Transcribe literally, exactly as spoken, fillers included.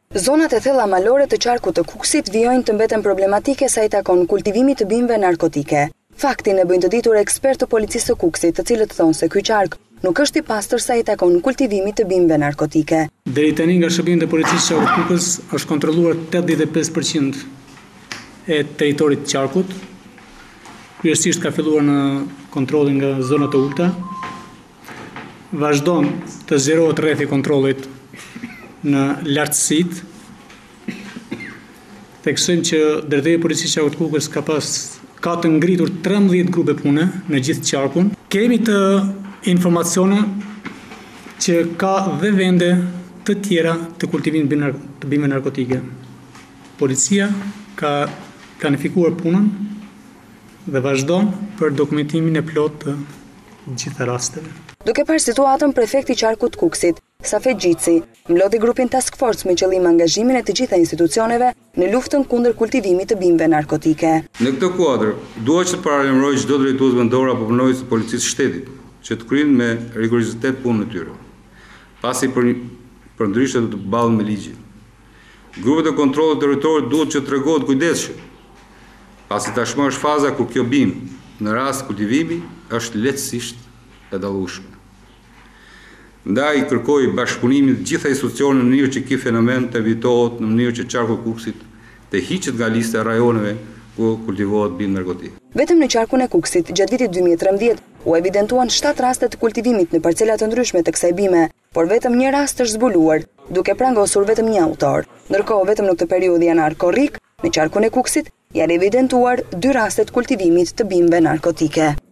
Zonat e thella malore të qarkut të Kukësit vijojnë të mbeten problematike sa i takon kultivimit të bimëve narkotike. Faktin e bëjnë të ditur ekspertë të policisë të Kukësit, të cilët thonë se ky qark nuk është i pastër sa i takon kultivimit të bimëve narkotike. Deri tani nga shërbimet e policisë së Kukës është kontrolluar tetëdhjetë e pesë përqind e territorit të qarkut. Kryesisht ka filluar në kontrollin nga zonat e ulta. Vazhdon të zgjerohet rrethi i kontrollit në lartësitë. Theksojmë që Drejtoria e Policisë së Kukës ka pas ka të ngritur trembëdhjetë grupe pune në gjithë qarkun. Kemi të informacione që ka dhe vende të tjera të kultivimit të bimëve narkotike. Policia ka planifikuar punën dhe vazhdon për dokumentimin e plotë të gjitha rasteve. Duke parë situatën, prefekti i qarkut të Kukësit, Safet Gjitsi, mblodhi grupin Task Force me qëllim angazhimin e të gjitha institucioneve në luftën kundër kultivimit të bimëve narkotike. Në këtë kuadër, dua që të paralajmëroj çdo drejtues vendor apo punonjës të policisë shtetit që të kryejnë me rigorozitet punën e tyre, pasi për, për ndryshe do të ballen me ligjin. Grupet e kontrollit territorit duhet që të tregohet kujdesshëm, pasi tashmë është faza kur kjo bimë në rast kultivimi është lehtësisht e dallueshme. Ndaj kërkoj bashkëpunimin të gjitha institucioneve në mënyrë që ky fenomen të evitohet në mënyrë që qarku i Kukësit të hiqet nga lista e rajoneve ku kultivohet bimë narkotike. Vetëm në qarkun e Kukësit, gjatë vitit dy mijë e trembëdhjetë, u evidentuan shtatë raste të kultivimit në parcela të ndryshme të kësaj bime, por vetëm një rast është zbuluar, duke prangosur vetëm një autor. Ndërkohë, vetëm në këtë periudhë janar-korrik, në qarkun e Kukësit, janë evidentuar dy raste të kultivimit të bimëve narkotike.